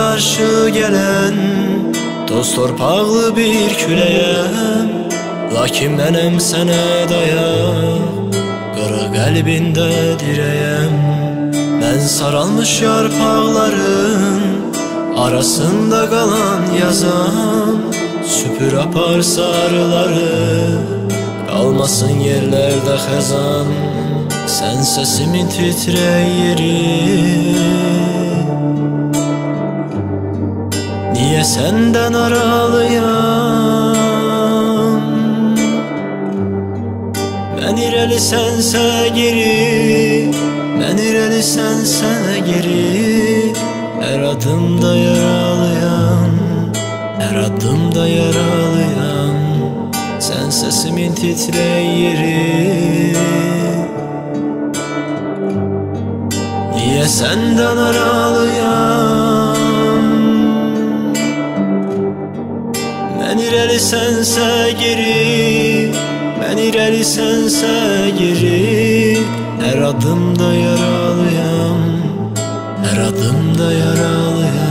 karşı gelen toz torpaqlı bir küləyəm. Lakin mənəm sənə dayaq, qara qəlbində dirəyəm. Mən saralmış yarpaqların arasında qalan yazam. Süpür apar sarıları, qalmasın yerlərdə xəzan. Sən səsimin titrək yeri, niyə səndən aralıyam? Mən irəli sənsə geri, mən irəli sənsə geri. Hər adımda yaralıyam, hər adımda yaralıyam. Sən səsimin titrək yeri, niyə səndən aralıyam? Mən irəli sənsə geri, mən irəli sənsə geri. Hər adımda yaralıyam, hər adımda yaralıyam.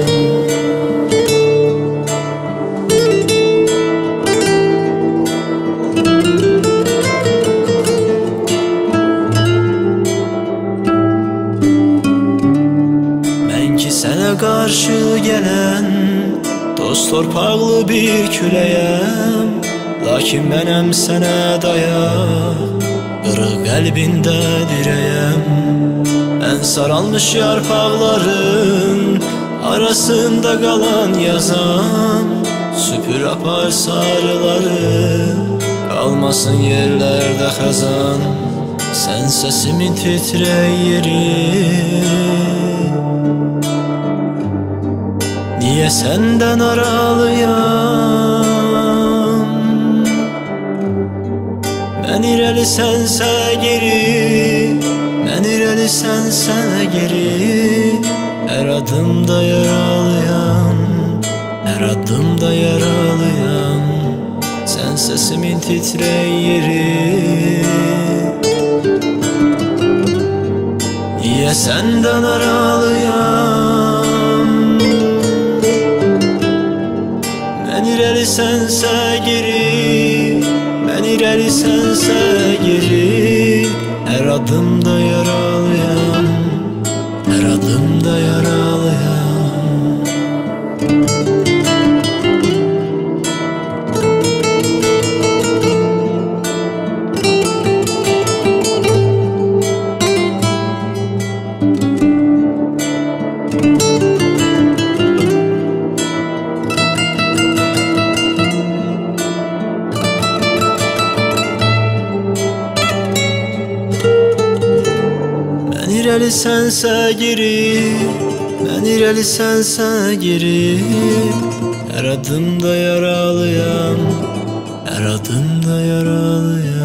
Sənə qarşı gələn toz torpaqlı bir küləyəm. Lakin mənəm sənə dayaq, qırıq qəlbində dirəyəm. Mən saralmış yarpaqların arasında qalan yazam. Süpür apar sarıları, qalmasın yerlərdə xəzan. Sən səsimin titrək yeri, niyə səndən aralıyam? Mən irəli sənsə geri, mən irəli sənsə geri. Hər adımda yaralıyam, hər adımda yaralıyam. Sən səsimin titrək yeri, niyə səndən aralıyam? Mən irəli sənsə geri, mən irəli sənsə geri. Hər adımda yaralıyam, hər adımda yaralıyam. Mən irəli sənsə geri, mən irəli sənsə geri. Hər adımda yaralıyam, hər adımda yaralıyam.